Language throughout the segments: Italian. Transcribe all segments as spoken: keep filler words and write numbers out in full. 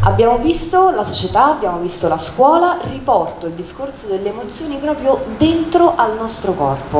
Abbiamo visto la società, abbiamo visto la scuola, riporto il discorso delle emozioni proprio dentro al nostro corpo.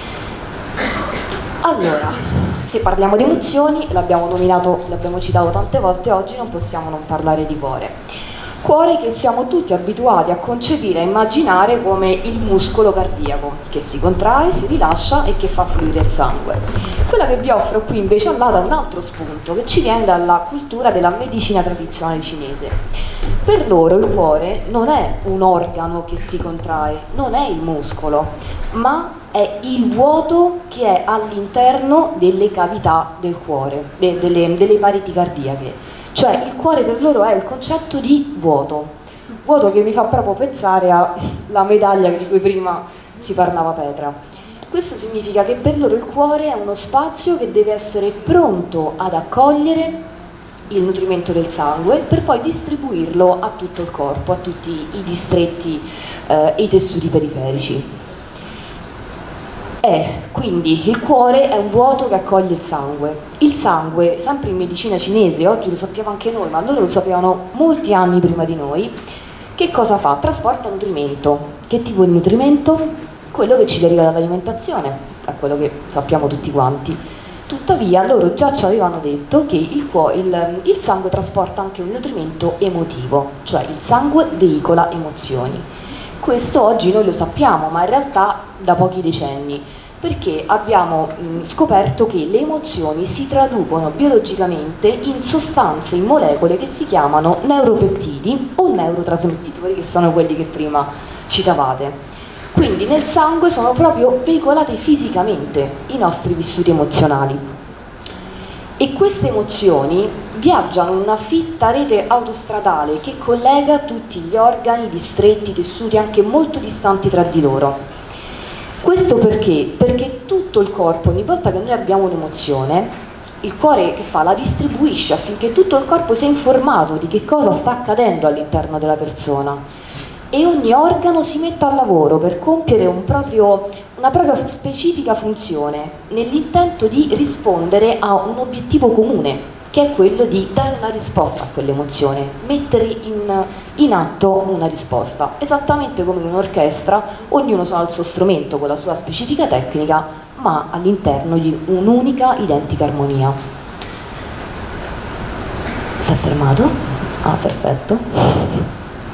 Allora, se parliamo di emozioni, l'abbiamo nominato, l'abbiamo citato tante volte oggi, non possiamo non parlare di cuore. Cuore che siamo tutti abituati a concepire e immaginare come il muscolo cardiaco, che si contrae, si rilascia e che fa fluire il sangue. Quella che vi offro qui invece al lato è un altro spunto che ci viene dalla cultura della medicina tradizionale cinese. Per loro il cuore non è un organo che si contrae, non è il muscolo, ma è il vuoto che è all'interno delle cavità del cuore, de delle, delle pareti cardiache. Cioè il cuore per loro è il concetto di vuoto, vuoto che mi fa proprio pensare alla medaglia di cui prima ci parlava Petra. Questo significa che per loro il cuore è uno spazio che deve essere pronto ad accogliere il nutrimento del sangue per poi distribuirlo a tutto il corpo, a tutti i distretti eh, e i tessuti periferici. È, quindi il cuore è un vuoto che accoglie il sangue. Il sangue, sempre in medicina cinese, oggi lo sappiamo anche noi, ma loro lo sapevano molti anni prima di noi, che cosa fa? Trasporta nutrimento. Che tipo di nutrimento? Quello che ci deriva dall'alimentazione, è quello che sappiamo tutti quanti. Tuttavia loro già ci avevano detto che il, il, il sangue trasporta anche un nutrimento emotivo, cioè il sangue veicola emozioni. Questo oggi noi lo sappiamo, ma in realtà da pochi decenni, perché abbiamo mh, scoperto che le emozioni si traducono biologicamente in sostanze, in molecole che si chiamano neuropeptidi o neurotrasmettitori, che sono quelli che prima citavate. Quindi nel sangue sono proprio veicolate fisicamente i nostri vissuti emozionali. E queste emozioni viaggiano in una fitta rete autostradale che collega tutti gli organi, i distretti, i tessuti anche molto distanti tra di loro. Questo perché? Perché tutto il corpo, ogni volta che noi abbiamo un'emozione, il cuore che fa? La distribuisce affinché tutto il corpo sia informato di che cosa sta accadendo all'interno della persona. E ogni organo si mette al lavoro per compiere un proprio, una propria specifica funzione nell'intento di rispondere a un obiettivo comune, che è quello di dare una risposta a quell'emozione, mettere in, in atto una risposta, esattamente come in un'orchestra, ognuno suona il suo strumento con la sua specifica tecnica, ma all'interno di un'unica identica armonia. Si è fermato? Ah, perfetto.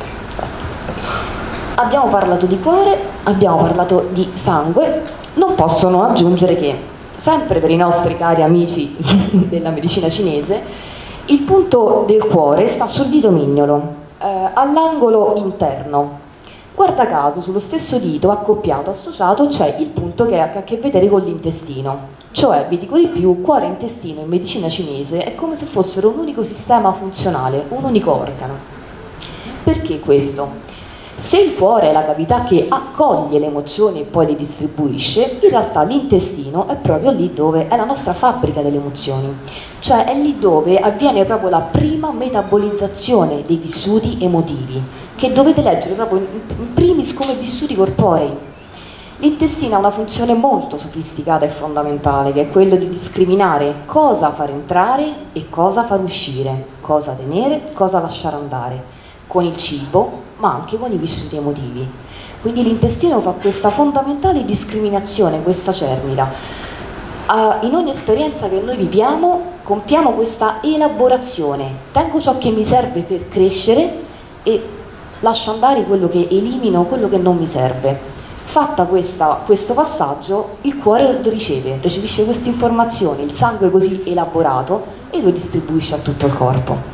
Abbiamo parlato di cuore, abbiamo parlato di sangue, non posso non aggiungere che, sempre per i nostri cari amici della medicina cinese, il punto del cuore sta sul dito mignolo, eh, all'angolo interno. Guarda caso, sullo stesso dito, accoppiato, associato, c'è il punto che ha a che vedere con l'intestino. Cioè, vi dico di più, cuore e intestino in medicina cinese è come se fossero un unico sistema funzionale, un unico organo. Perché questo? Se il cuore è la cavità che accoglie le emozioni e poi le distribuisce, in realtà l'intestino è proprio lì dove è la nostra fabbrica delle emozioni, cioè è lì dove avviene proprio la prima metabolizzazione dei vissuti emotivi, che dovete leggere proprio in primis come vissuti corporei. L'intestino ha una funzione molto sofisticata e fondamentale, che è quello di discriminare cosa far entrare e cosa far uscire, cosa tenere, cosa lasciare andare, con il cibo, ma anche con i vissuti emotivi. Quindi l'intestino fa questa fondamentale discriminazione, questa cernita. Uh, in ogni esperienza che noi viviamo, compiamo questa elaborazione. Tengo ciò che mi serve per crescere e lascio andare quello che elimino, quello che non mi serve. Fatta questa, questo passaggio, il cuore lo riceve, recepisce queste informazioni, il sangue così elaborato, e lo distribuisce a tutto il corpo.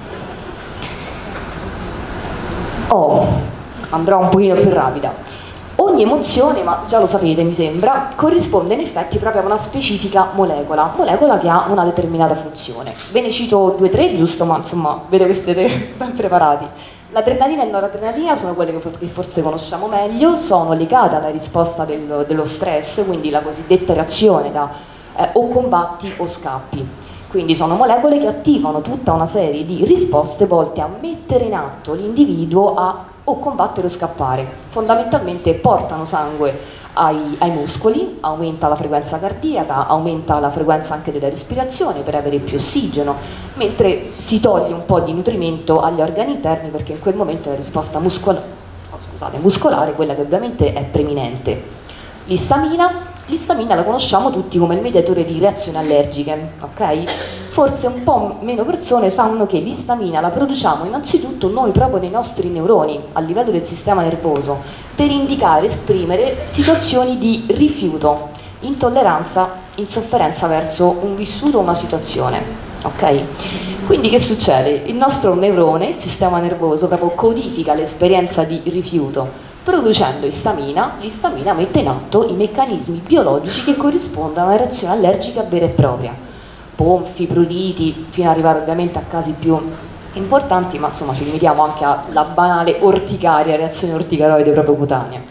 Oh, andrò un pochino più rapida. Ogni emozione, ma già lo sapete mi sembra, corrisponde in effetti proprio a una specifica molecola, molecola che ha una determinata funzione. Ve ne cito due o tre, giusto, ma insomma vedo che siete ben preparati. L'adrenalina e la noradrenalina sono quelle che forse conosciamo meglio, sono legate alla risposta del, dello stress, quindi la cosiddetta reazione da eh, o combatti o scappi. Quindi sono molecole che attivano tutta una serie di risposte volte a mettere in atto l'individuo a o combattere o scappare. Fondamentalmente portano sangue ai, ai muscoli, aumenta la frequenza cardiaca, aumenta la frequenza anche della respirazione per avere più ossigeno, mentre si toglie un po' di nutrimento agli organi interni perché in quel momento la risposta muscola- oh, scusate, muscolare è quella che ovviamente è preminente. L'istamina, l'istamina la conosciamo tutti come il mediatore di reazioni allergiche, ok? Forse un po' meno persone sanno che l'istamina la produciamo innanzitutto noi proprio nei nostri neuroni, a livello del sistema nervoso, per indicare, esprimere situazioni di rifiuto, intolleranza, insofferenza verso un vissuto o una situazione, ok? Quindi che succede? Il nostro neurone, il sistema nervoso, proprio codifica l'esperienza di rifiuto, producendo istamina. L'istamina mette in atto i meccanismi biologici che corrispondono a una reazione allergica vera e propria, ponfi, pruriti, fino ad arrivare ovviamente a casi più importanti, ma insomma ci limitiamo anche alla banale orticaria, reazione orticaroide proprio cutanea.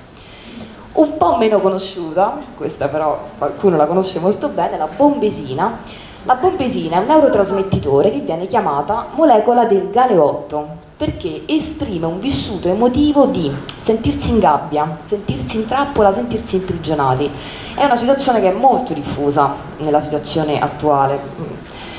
Un po' meno conosciuta, questa però qualcuno la conosce molto bene, la bombesina. La bombesina è un neurotrasmettitore che viene chiamata molecola del galeotto, perché esprime un vissuto emotivo di sentirsi in gabbia, sentirsi in trappola, sentirsi imprigionati. È una situazione che è molto diffusa nella situazione attuale.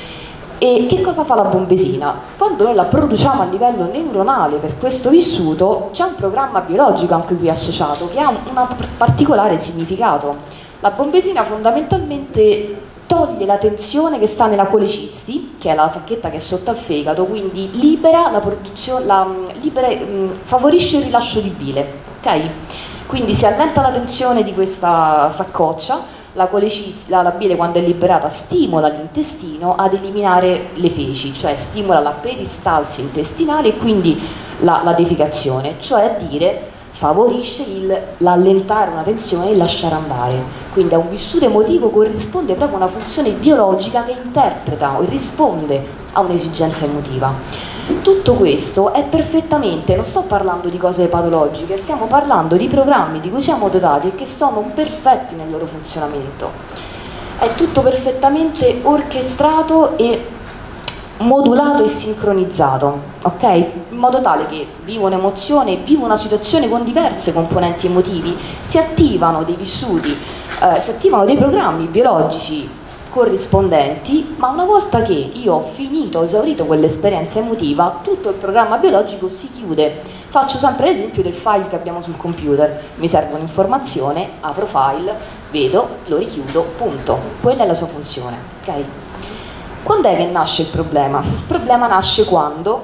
E che cosa fa la bombesina? Quando noi la produciamo a livello neuronale per questo vissuto, c'è un programma biologico anche qui associato che ha un particolare significato. La bombesina fondamentalmente toglie la tensione che sta nella colecisti, che è la sacchetta che è sotto al fegato, quindi libera la produzione, la, libera, mh, favorisce il rilascio di bile, ok? Quindi si allenta la tensione di questa saccoccia, la, la, la bile quando è liberata stimola l'intestino ad eliminare le feci, cioè stimola la peristalsi intestinale e quindi la, la defecazione, cioè a dire favorisce l'allentare una tensione e il lasciare andare. Quindi a un vissuto emotivo corrisponde proprio una funzione biologica che interpreta o risponde a un'esigenza emotiva. Tutto questo è perfettamente, non sto parlando di cose patologiche, stiamo parlando di programmi di cui siamo dotati e che sono perfetti nel loro funzionamento. È tutto perfettamente orchestrato e modulato e sincronizzato, ok? In modo tale che vivo un'emozione, vivo una situazione con diverse componenti emotivi, si attivano dei vissuti, eh, si attivano dei programmi biologici corrispondenti, ma una volta che io ho finito, ho esaurito quell'esperienza emotiva, tutto il programma biologico si chiude. Faccio sempre l'esempio del file che abbiamo sul computer: mi serve un'informazione, apro file, vedo, lo richiudo, punto. Quella è la sua funzione, ok? Quando è che nasce il problema? Il problema nasce quando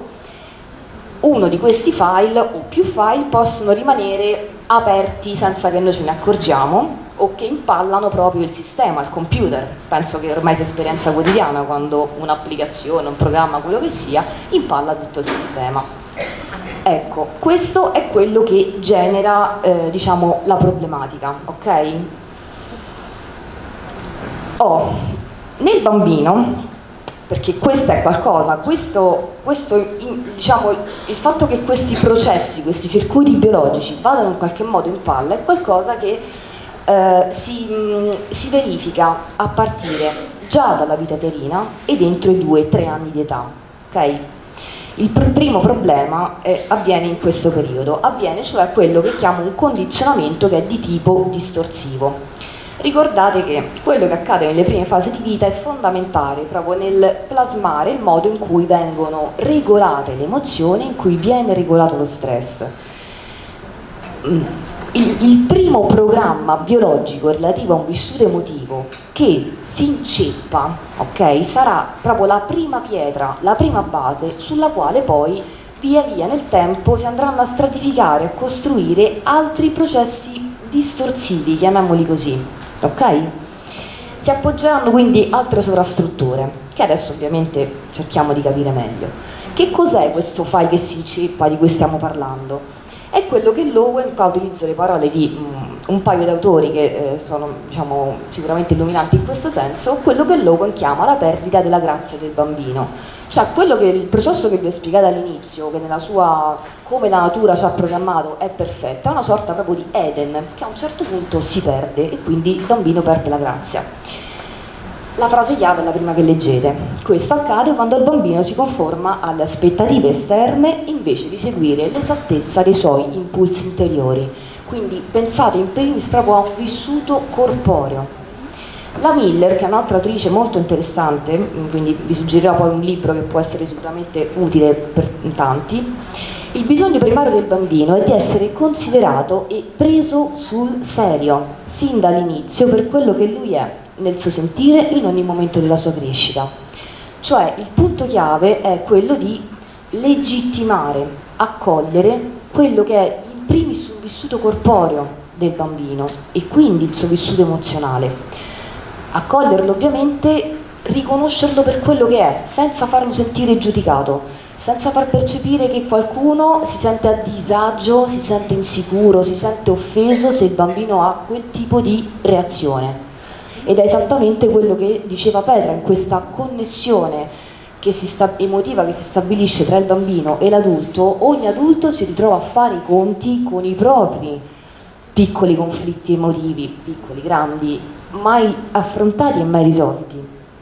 uno di questi file o più file possono rimanere aperti senza che noi ce ne accorgiamo, o che impallano proprio il sistema, il computer. Penso che ormai sia esperienza quotidiana quando un'applicazione, un programma, quello che sia, impalla tutto il sistema. Ecco, questo è quello che genera, eh, diciamo, la problematica, ok? Oh, nel bambino, perché questo è qualcosa, questo, questo diciamo, il fatto che questi processi, questi circuiti biologici vadano in qualche modo in palla è qualcosa che eh, si, mh, si verifica a partire già dalla vita uterina ed entro i due tre anni di età, ok? Il pr primo problema eh, avviene in questo periodo, avviene cioè quello che chiamo un condizionamento che è di tipo distorsivo. Ricordate che quello che accade nelle prime fasi di vita è fondamentale proprio nel plasmare il modo in cui vengono regolate le emozioni, in cui viene regolato lo stress. Il, il primo programma biologico relativo a un vissuto emotivo che si inceppa, ok, sarà proprio la prima pietra, la prima base sulla quale poi via via nel tempo si andranno a stratificare, a costruire altri processi distorsivi, chiamiamoli così. Ok? Si appoggeranno quindi altre sovrastrutture, che adesso ovviamente cerchiamo di capire meglio. Che cos'è questo file che si inceppa di cui stiamo parlando? È quello che Lowen, qua utilizzo le parole di um, un paio di autori che eh, sono, diciamo, sicuramente illuminanti in questo senso, quello che Lowen chiama la perdita della grazia del bambino. Cioè quello che il processo che vi ho spiegato all'inizio, che nella sua, come la natura ci ha programmato, è perfetto, è una sorta proprio di Eden, che a un certo punto si perde e quindi il bambino perde la grazia. La frase chiave è la prima che leggete. Questo accade quando il bambino si conforma alle aspettative esterne invece di seguire l'esattezza dei suoi impulsi interiori. Quindi pensate in primis proprio a un vissuto corporeo. La Miller, che è un'altra autrice molto interessante, quindi vi suggerirò poi un libro che può essere sicuramente utile per tanti, il bisogno primario del bambino è di essere considerato e preso sul serio, sin dall'inizio, per quello che lui è, nel suo sentire, in ogni momento della sua crescita. Cioè il punto chiave è quello di legittimare, accogliere quello che è in primis un vissuto corporeo del bambino e quindi il suo vissuto emozionale. Accoglierlo ovviamente, riconoscerlo per quello che è, senza farlo sentire giudicato, senza far percepire che qualcuno si sente a disagio, si sente insicuro, si sente offeso se il bambino ha quel tipo di reazione. Ed è esattamente quello che diceva Petra, in questa connessione che si sta, emotiva che si stabilisce tra il bambino e l'adulto. Ogni adulto si ritrova a fare i conti con i propri piccoli conflitti emotivi, piccoli, grandi, mai affrontati e mai risolti.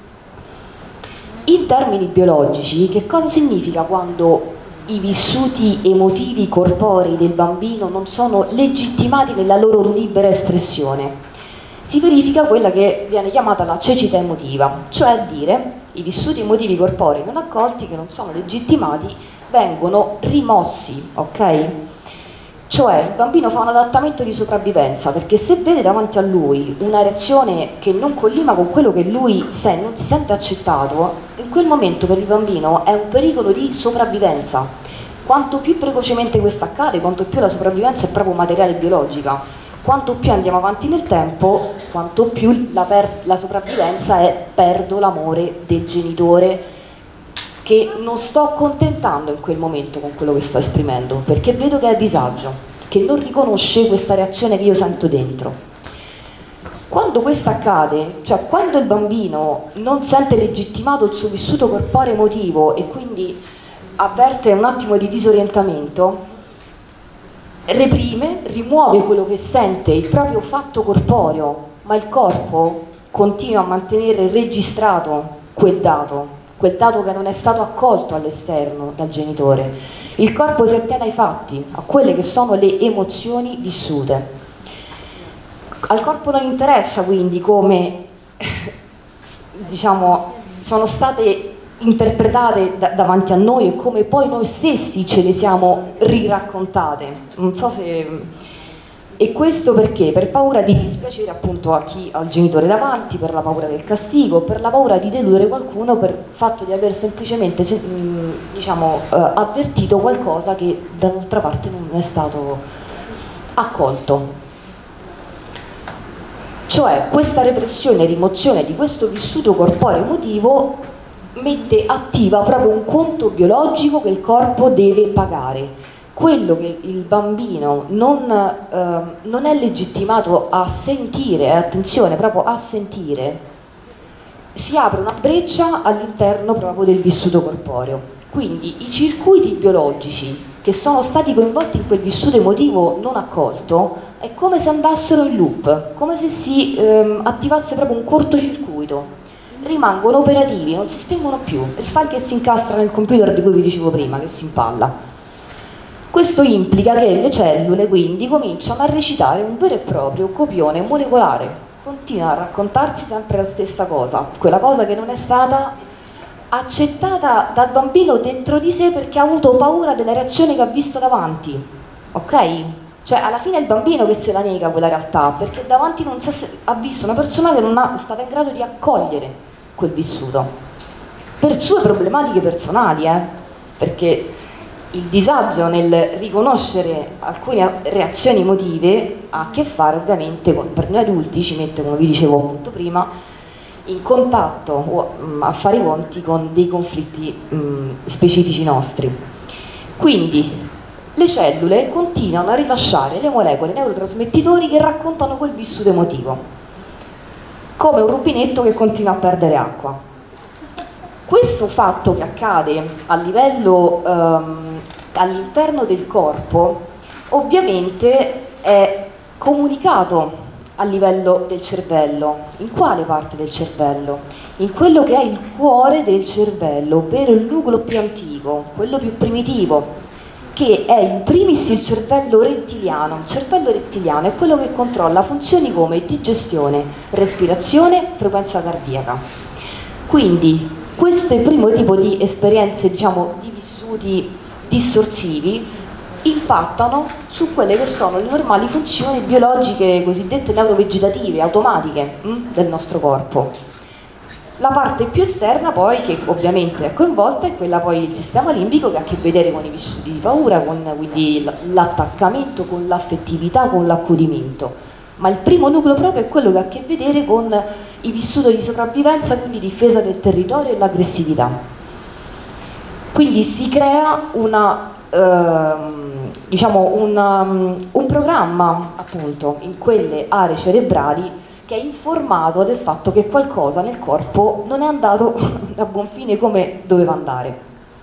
In termini biologici, che cosa significa quando i vissuti emotivi corporei del bambino non sono legittimati nella loro libera espressione? Si verifica quella che viene chiamata la cecità emotiva, cioè a dire i vissuti emotivi corporei non accolti, che non sono legittimati, vengono rimossi, ok? Cioè il bambino fa un adattamento di sopravvivenza, perché se vede davanti a lui una reazione che non collima con quello che lui sente, non si sente accettato, in quel momento per il bambino è un pericolo di sopravvivenza. Quanto più precocemente questo accade, quanto più la sopravvivenza è proprio materiale biologica. Quanto più andiamo avanti nel tempo, quanto più la, la sopravvivenza è perdo l'amore del genitore che non sto accontentando in quel momento con quello che sto esprimendo, perché vedo che è a disagio, che non riconosce questa reazione che io sento dentro. Quando questo accade, cioè quando il bambino non sente legittimato il suo vissuto corporeo emotivo e quindi avverte un attimo di disorientamento, reprime, rimuove quello che sente, il proprio fatto corporeo, ma il corpo continua a mantenere registrato quel dato, quel dato che non è stato accolto all'esterno dal genitore. Il corpo si attiene ai fatti, a quelle che sono le emozioni vissute. Al corpo non interessa quindi come diciamo, sono state interpretate da, davanti a noi e come poi noi stessi ce le siamo riraccontate. Non so se... E questo perché? Per paura di dispiacere appunto a chi ha il genitore davanti, per la paura del castigo, per la paura di deludere qualcuno, per il fatto di aver semplicemente diciamo, eh, avvertito qualcosa che dall'altra parte non è stato accolto. Cioè questa repressione e rimozione di questo vissuto corporeo emotivo mette attiva proprio un conto biologico che il corpo deve pagare. Quello che il bambino non, eh, non è legittimato a sentire, attenzione, proprio a sentire, si apre una breccia all'interno proprio del vissuto corporeo. Quindi i circuiti biologici che sono stati coinvolti in quel vissuto emotivo non accolto è come se andassero in loop, come se si ehm, attivasse proprio un cortocircuito. Rimangono operativi, non si spengono più, il file che si incastra nel computer di cui vi dicevo prima, che si impalla. Questo implica che le cellule quindi cominciano a recitare un vero e proprio copione molecolare, continua a raccontarsi sempre la stessa cosa, quella cosa che non è stata accettata dal bambino dentro di sé perché ha avuto paura della reazione che ha visto davanti, ok? Cioè alla fine è il bambino che se la nega quella realtà, perché davanti non ha visto una persona che non è stata in grado di accogliere quel vissuto per sue problematiche personali, eh? Perché il disagio nel riconoscere alcune reazioni emotive ha a che fare ovviamente con, per noi adulti ci mette, come vi dicevo appunto prima, in contatto o mh, a fare i conti con dei conflitti mh, specifici nostri. Quindi le cellule continuano a rilasciare le molecole neurotrasmettitori che raccontano quel vissuto emotivo, come un rubinetto che continua a perdere acqua. Questo fatto che accade a livello ehm, all'interno del corpo ovviamente è comunicato a livello del cervello. In quale parte del cervello? In quello che è il cuore del cervello, ovvero il nucleo più antico, quello più primitivo, che è in primis il cervello rettiliano. Il cervello rettiliano è quello che controlla funzioni come digestione, respirazione, frequenza cardiaca. Quindi questo è il primo tipo di esperienze, diciamo, di vissuti distorsivi, impattano su quelle che sono le normali funzioni biologiche cosiddette neurovegetative, automatiche hm, del nostro corpo. La parte più esterna poi, che ovviamente è coinvolta, è quella poi del sistema limbico, che ha a che vedere con i vissuti di paura, con quindi l'attaccamento, con l'affettività, con l'accudimento. Ma il primo nucleo proprio è quello che ha a che vedere con i vissuti di sopravvivenza, quindi difesa del territorio e l'aggressività. Quindi si crea una, ehm, diciamo una, un programma appunto in quelle aree cerebrali che è informato del fatto che qualcosa nel corpo non è andato a buon fine come doveva andare.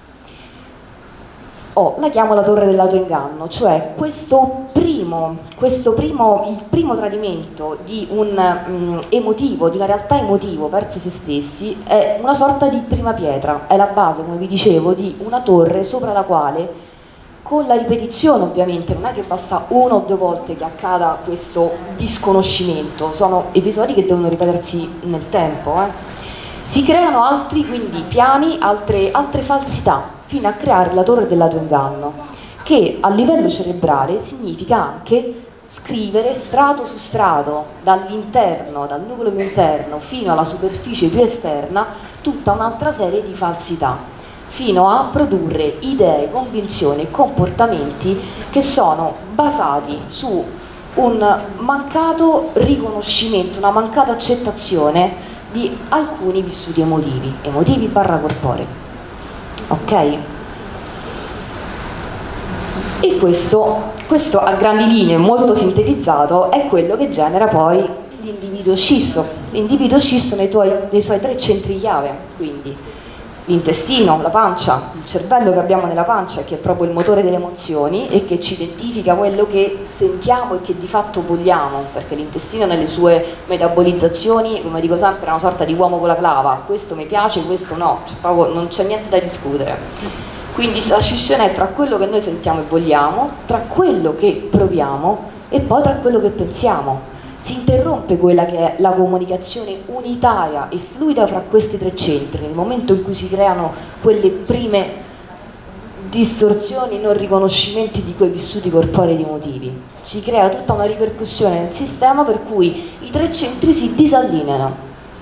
Oh, la chiamo la torre dell'autoinganno, cioè questo primo, questo primo, il primo tradimento di un um, emotivo, di una realtà emotivo verso se stessi, è una sorta di prima pietra, è la base, come vi dicevo, di una torre sopra la quale, con la ripetizione ovviamente, non è che basta una o due volte che accada questo disconoscimento, sono episodi che devono ripetersi nel tempo, eh. Si creano altri quindi piani, altre, altre falsità, fino a creare la torre dell'autoinganno, che a livello cerebrale significa anche scrivere strato su strato, dall'interno, dal nucleo più interno fino alla superficie più esterna, tutta un'altra serie di falsità, fino a produrre idee, convinzioni e comportamenti che sono basati su un mancato riconoscimento, una mancata accettazione di alcuni vissuti emotivi, emotivi barra corporei. Ok? E questo, questo a grandi linee, molto sintetizzato, è quello che genera poi l'individuo scisso, l'individuo scisso nei, tuoi, nei suoi tre centri chiave, quindi l'intestino, la pancia, il cervello che abbiamo nella pancia, che è proprio il motore delle emozioni e che ci identifica quello che sentiamo e che di fatto vogliamo, perché l'intestino nelle sue metabolizzazioni, come dico sempre, è una sorta di uomo con la clava, questo mi piace, questo no, cioè, proprio non c'è niente da discutere. Quindi la scissione è tra quello che noi sentiamo e vogliamo, tra quello che proviamo e poi tra quello che pensiamo. Si interrompe quella che è la comunicazione unitaria e fluida fra questi tre centri, nel momento in cui si creano quelle prime distorsioni, non riconoscimenti di quei vissuti corporei ed emotivi. Si crea tutta una ripercussione nel sistema per cui i tre centri si disallineano.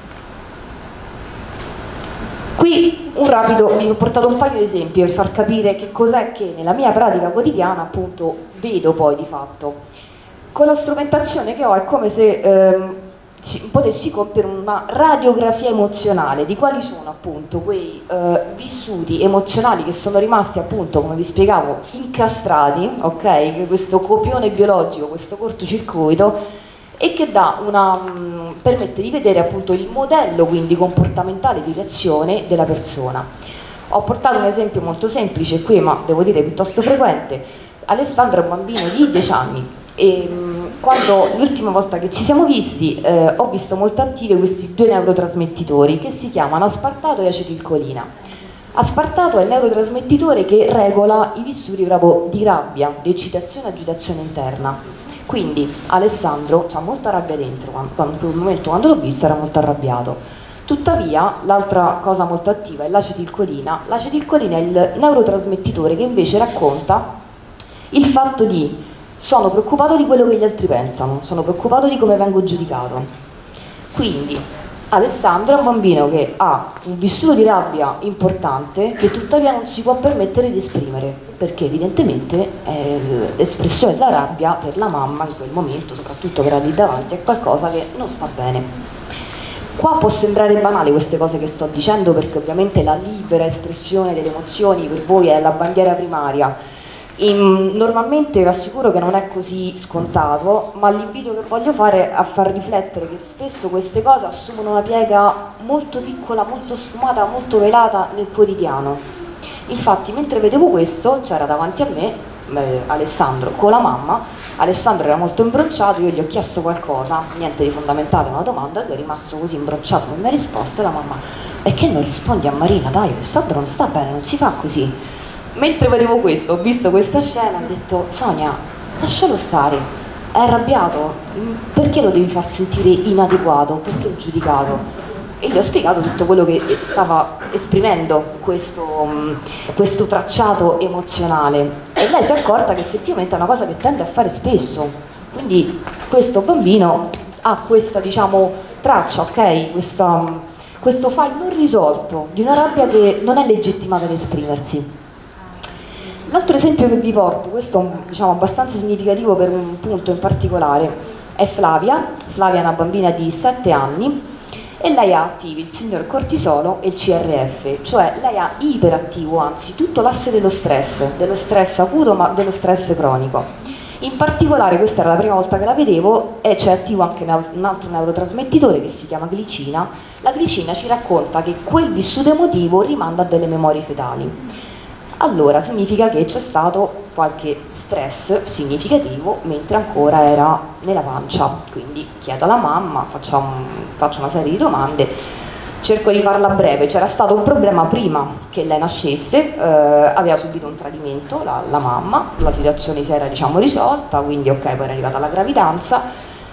Qui un rapido, vi ho portato un paio di esempi per far capire che cos'è che nella mia pratica quotidiana appunto vedo poi di fatto. Con la strumentazione che ho è come se ehm, si, potessi compiere una radiografia emozionale di quali sono appunto quei eh, vissuti emozionali che sono rimasti appunto, come vi spiegavo, incastrati, ok? Questo copione biologico, questo cortocircuito, e che dà una, mh, permette di vedere appunto il modello quindi comportamentale di reazione della persona. Ho portato un esempio molto semplice qui, ma devo dire piuttosto frequente. Alessandro è un bambino di dieci anni. E quando l'ultima volta che ci siamo visti eh, ho visto molto attivi questi due neurotrasmettitori che si chiamano aspartato e acetilcolina. Aspartato è il neurotrasmettitore che regola i vissuti proprio di rabbia, di eccitazione e agitazione interna. Quindi Alessandro ha molta rabbia dentro, quando, in quel momento quando l'ho visto era molto arrabbiato. Tuttavia l'altra cosa molto attiva è l'acetilcolina. L'acetilcolina è il neurotrasmettitore che invece racconta il fatto di sono preoccupato di quello che gli altri pensano, sono preoccupato di come vengo giudicato. Quindi Alessandro è un bambino che ha un vissuto di rabbia importante che tuttavia non si può permettere di esprimere, perché evidentemente eh, l'espressione della rabbia per la mamma in quel momento, soprattutto che era lì davanti, è qualcosa che non sta bene. Qua può sembrare banale queste cose che sto dicendo, perché ovviamente la libera espressione delle emozioni per voi è la bandiera primaria. In, normalmente vi assicuro che non è così scontato, ma l'invito che voglio fare è a far riflettere che spesso queste cose assumono una piega molto piccola, molto sfumata, molto velata nel quotidiano. Infatti mentre vedevo questo c'era davanti a me eh, Alessandro con la mamma. Alessandro era molto imbronciato, io gli ho chiesto qualcosa, niente di fondamentale, una domanda, lui è rimasto così imbronciato, non mi ha risposto, e la mamma: e che non rispondi a Marina, dai, Alessandro non sta bene, non si fa così. Mentre vedevo questo, ho visto questa scena, ho detto: Sonia, lascialo stare, è arrabbiato, perché lo devi far sentire inadeguato, perché giudicato? E gli ho spiegato tutto quello che stava esprimendo questo, questo tracciato emozionale, e lei si è accorta che effettivamente è una cosa che tende a fare spesso, quindi questo bambino ha questa, diciamo, traccia, ok? Questa, questo file non risolto di una rabbia che non è legittimata ad esprimersi. L'altro esempio che vi porto, questo diciamo abbastanza significativo per un punto in particolare, è Flavia. Flavia è una bambina di sette anni e lei ha attivi il signor cortisolo e il C R F, cioè lei ha iperattivo, anzi tutto l'asse dello stress, dello stress acuto ma dello stress cronico. In particolare, questa era la prima volta che la vedevo, e c'è attivo anche un altro neurotrasmettitore che si chiama glicina. La glicina ci racconta che quel vissuto emotivo rimanda a delle memorie fetali. Allora significa che c'è stato qualche stress significativo mentre ancora era nella pancia, quindi chiedo alla mamma, faccio, faccio una serie di domande, cerco di farla breve. C'era stato un problema prima che lei nascesse, eh, aveva subito un tradimento la, la mamma, la situazione si era, diciamo, risolta, quindi ok, poi era arrivata la gravidanza,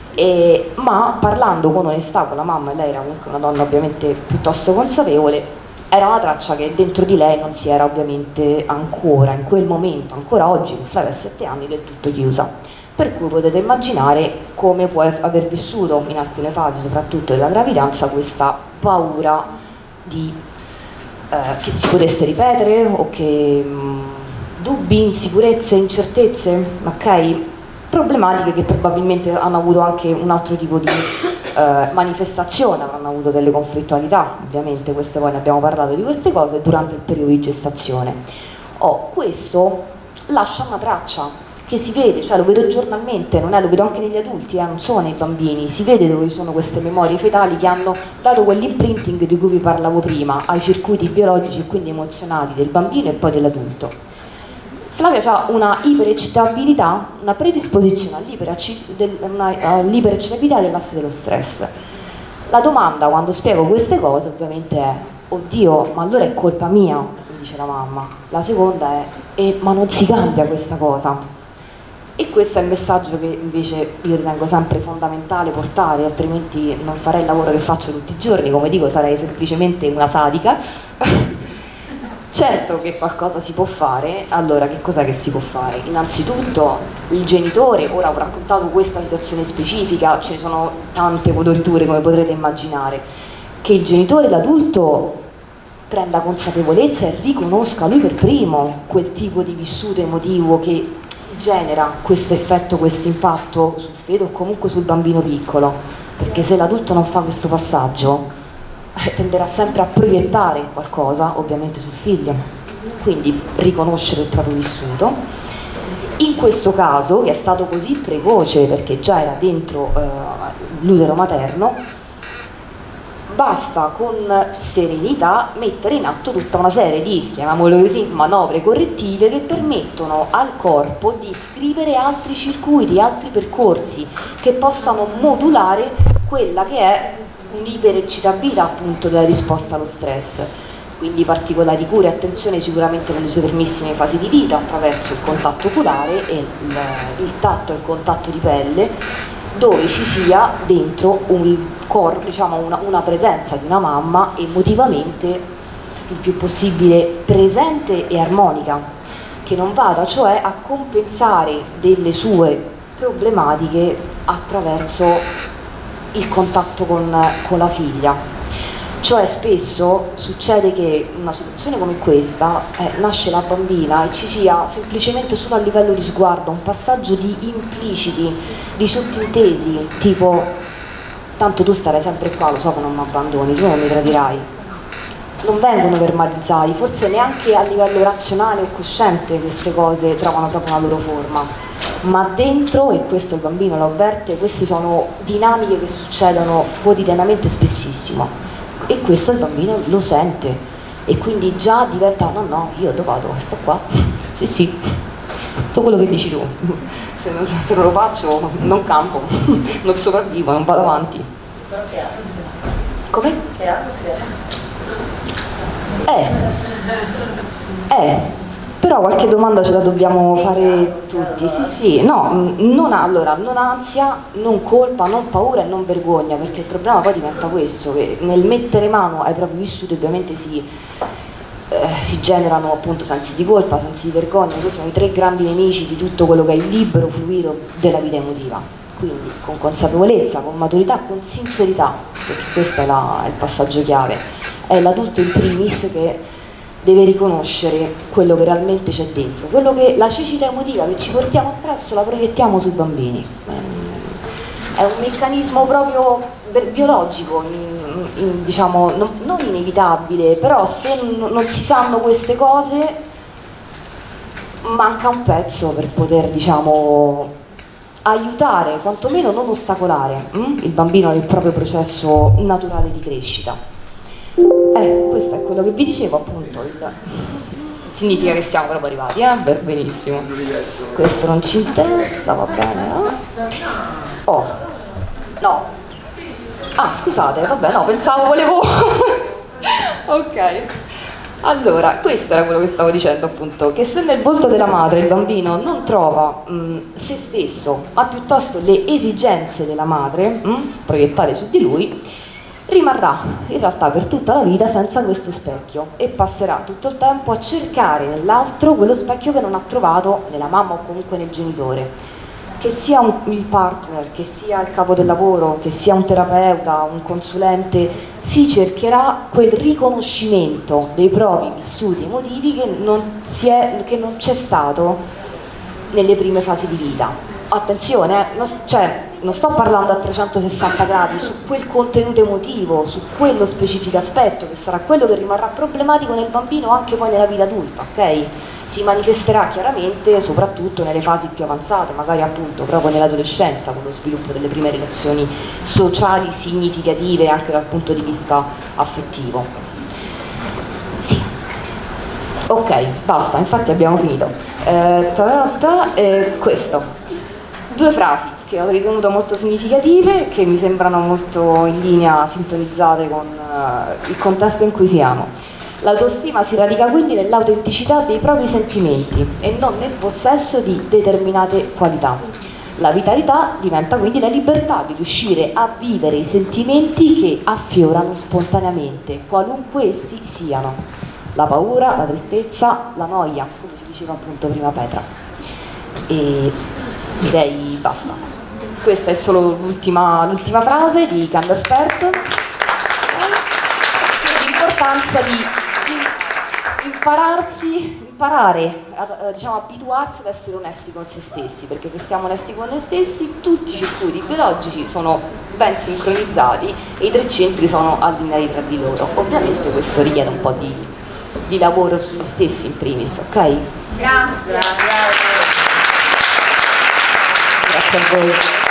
e, ma parlando con onestà con la mamma, e lei era comunque una donna ovviamente piuttosto consapevole, era una traccia che dentro di lei non si era ovviamente ancora, in quel momento, ancora oggi, con Flavia a sette anni, del tutto chiusa. Per cui potete immaginare come può aver vissuto in alcune fasi, soprattutto della gravidanza, questa paura di, eh, che si potesse ripetere, o che mh, dubbi, insicurezze, incertezze, ok? Problematiche che probabilmente hanno avuto anche un altro tipo di eh, manifestazione, avranno avuto delle conflittualità, ovviamente queste, poi ne abbiamo parlato di queste cose, durante il periodo di gestazione. Oh, questo lascia una traccia che si vede, cioè lo vedo giornalmente, non è, lo vedo anche negli adulti, eh, non solo nei bambini, si vede dove ci sono queste memorie fetali che hanno dato quell'imprinting di cui vi parlavo prima, ai circuiti biologici e quindi emozionali del bambino e poi dell'adulto. Flavia ha una iperecitabilità, una predisposizione all'iperecitabilità dell'asse dello stress. La domanda quando spiego queste cose ovviamente è: oddio, ma allora è colpa mia, mi dice la mamma. La seconda è: eh, ma non si cambia questa cosa. E questo è il messaggio che invece io ritengo sempre fondamentale portare, altrimenti non farei il lavoro che faccio tutti i giorni, come dico, sarei semplicemente una sadica. Certo che qualcosa si può fare. Allora, che cos'è che si può fare? Innanzitutto il genitore, ora ho raccontato questa situazione specifica, ce ne sono tante coloriture come potrete immaginare, che il genitore, l'adulto, prenda consapevolezza e riconosca lui per primo quel tipo di vissuto emotivo che genera questo effetto, questo impatto sul feto o comunque sul bambino piccolo, perché se l'adulto non fa questo passaggio tenderà sempre a proiettare qualcosa ovviamente sul figlio, quindi riconoscere il proprio vissuto. In questo caso, che è stato così precoce perché già era dentro eh, l'utero materno, basta con serenità mettere in atto tutta una serie di, chiamiamolo così, manovre correttive che permettono al corpo di scrivere altri circuiti, altri percorsi che possano modulare quella che è un'iperecitabilità appunto della risposta allo stress. Quindi particolari cure e attenzione sicuramente nelle sue primissime fasi di vita, attraverso il contatto oculare e il, il tatto e il contatto di pelle, dove ci sia dentro un corpo, diciamo una, una presenza di una mamma emotivamente il più possibile presente e armonica, che non vada cioè a compensare delle sue problematiche attraverso il contatto con, con la figlia. Cioè spesso succede che in una situazione come questa eh, nasce la bambina e ci sia semplicemente solo a livello di sguardo un passaggio di impliciti, di sottintesi, tipo: tanto tu starai sempre qua, lo so che non mi abbandoni, tu non mi tradirai. Non vengono verbalizzati, forse neanche a livello razionale o cosciente queste cose trovano proprio una loro forma, ma dentro, e questo il bambino lo avverte, queste sono dinamiche che succedono quotidianamente spessissimo, e questo il bambino lo sente, e quindi già diventa: no no, io dove vado? Sto qua, sì sì. tutto quello che dici tu, se non, se non lo faccio non campo, non sopravvivo, non vado avanti. Però che altro sia? Come? Che altro sia? Eh, eh, però qualche domanda ce la dobbiamo sì, fare chiaro, tutti, chiaro, sì sì, no, non, allora, non ansia, non colpa, non paura e non vergogna, perché il problema poi diventa questo, che nel mettere mano ai propri vissuti ovviamente si, eh, si generano appunto sensi di colpa, sensi di vergogna, questi sono i tre grandi nemici di tutto quello che è il libero fluire della vita emotiva, quindi con consapevolezza, con maturità, con sincerità, perché questo è, la, è il passaggio chiave, è l'adulto in primis che deve riconoscere quello che realmente c'è dentro, quello che la cecità emotiva che ci portiamo appresso la proiettiamo sui bambini. È un meccanismo proprio biologico, in, in, diciamo, non, non inevitabile, però se non, non si sanno queste cose manca un pezzo per poter, diciamo, aiutare, quantomeno non ostacolare hm? il bambino nel proprio processo naturale di crescita. Eh, questo è quello che vi dicevo appunto, il... significa che siamo proprio arrivati, eh? Beh, benissimo. Questo non ci interessa, va bene. Eh? Oh, no. Ah, scusate, vabbè, no, pensavo, volevo... ok. Allora, questo era quello che stavo dicendo appunto, che se nel volto della madre il bambino non trova mh, se stesso, ma piuttosto le esigenze della madre mh, proiettate su di lui, rimarrà in realtà per tutta la vita senza questo specchio e passerà tutto il tempo a cercare nell'altro quello specchio che non ha trovato nella mamma o comunque nel genitore, che sia un, il partner, che sia il capo del lavoro, che sia un terapeuta, un consulente, si cercherà quel riconoscimento dei propri vissuti emotivi che non si è, che non c'è stato nelle prime fasi di vita. Attenzione, eh, non, cioè, non sto parlando a trecentosessanta gradi, su quel contenuto emotivo, su quello specifico aspetto che sarà quello che rimarrà problematico nel bambino anche poi nella vita adulta, ok? Si manifesterà chiaramente soprattutto nelle fasi più avanzate, magari appunto proprio nell'adolescenza, con lo sviluppo delle prime relazioni sociali significative anche dal punto di vista affettivo. Sì. Ok, basta, infatti abbiamo finito. Eh, ta ta, eh, questo. Due frasi che ho ritenuto molto significative, che mi sembrano molto in linea, sintonizzate con uh, il contesto in cui siamo. L'autostima si radica quindi nell'autenticità dei propri sentimenti e non nel possesso di determinate qualità. La vitalità diventa quindi la libertà di riuscire a vivere i sentimenti che affiorano spontaneamente, qualunque essi siano. La paura, la tristezza, la noia, come ci diceva appunto prima Petra. E direi basta. Questa è solo l'ultima frase di Candace Pert, l'importanza di impararsi, imparare, a, diciamo, abituarsi ad essere onesti con se stessi, perché se siamo onesti con noi stessi tutti i circuiti biologici sono ben sincronizzati e i tre centri sono allineati tra di loro. Ovviamente questo richiede un po' di, di lavoro su se stessi in primis, ok? Grazie. Grazie a voi.